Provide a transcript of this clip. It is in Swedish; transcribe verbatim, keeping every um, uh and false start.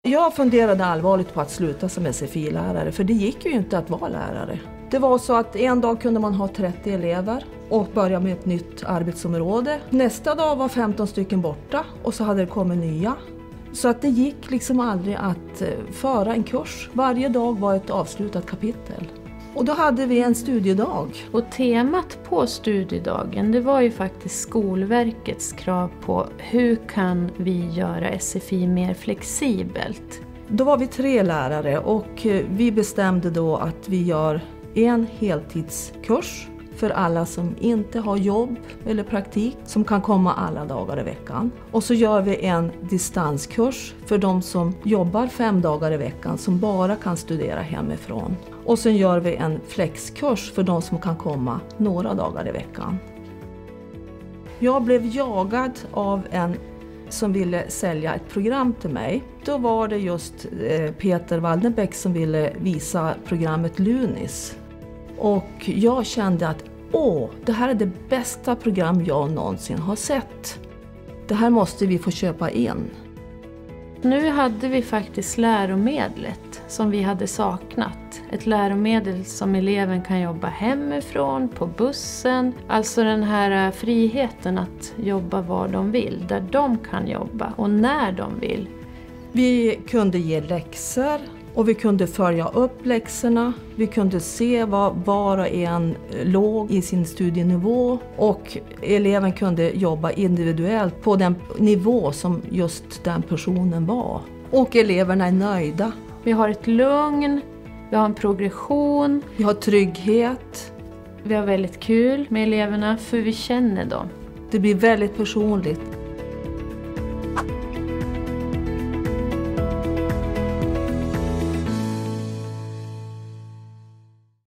Jag funderade allvarligt på att sluta som S F I-lärare, för det gick ju inte att vara lärare. Det var så att en dag kunde man ha trettio elever och börja med ett nytt arbetsområde. Nästa dag var femton stycken borta och så hade det kommit nya. Så att det gick liksom aldrig att föra en kurs. Varje dag var ett avslutat kapitel. Och då hade vi en studiedag. Och temat på studiedagen, det var ju faktiskt Skolverkets krav på hur kan vi göra S F I mer flexibelt. Då var vi tre lärare och vi bestämde då att vi gör en heltidskurs för alla som inte har jobb eller praktik, som kan komma alla dagar i veckan. Och så gör vi en distanskurs för de som jobbar fem dagar i veckan, som bara kan studera hemifrån. Och sen gör vi en flexkurs för de som kan komma några dagar i veckan. Jag blev jagad av en som ville sälja ett program till mig. Då var det just Peter Waldenbäck som ville visa programmet Lunis. Och jag kände att åh, det här är det bästa program jag någonsin har sett. Det här måste vi få köpa in. Nu hade vi faktiskt läromedlet som vi hade saknat. Ett läromedel som eleven kan jobba hemifrån, på bussen. Alltså den här friheten att jobba var de vill, där de kan jobba och när de vill. Vi kunde ge läxor och vi kunde följa upp läxorna. Vi kunde se vad var och en låg i sin studienivå. Och eleven kunde jobba individuellt på den nivå som just den personen var. Och eleverna är nöjda. Vi har ett lugn, vi har en progression. Vi har trygghet. Vi har väldigt kul med eleverna för vi känner dem. Det blir väldigt personligt.